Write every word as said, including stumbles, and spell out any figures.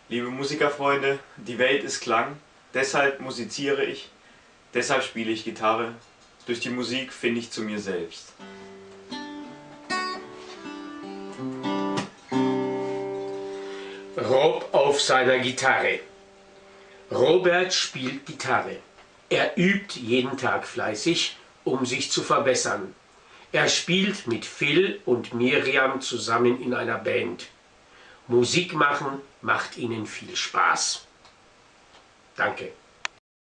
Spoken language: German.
Liebe Musikerfreunde, die Welt ist Klang, deshalb musiziere ich, deshalb spiele ich Gitarre. Durch die Musik finde ich zu mir selbst. Rob auf seiner Gitarre. Robert spielt Gitarre. Er übt jeden Tag fleißig, um sich zu verbessern. Er spielt mit Phil und Miriam zusammen in einer Band. Musik machen macht ihnen viel Spaß. Danke.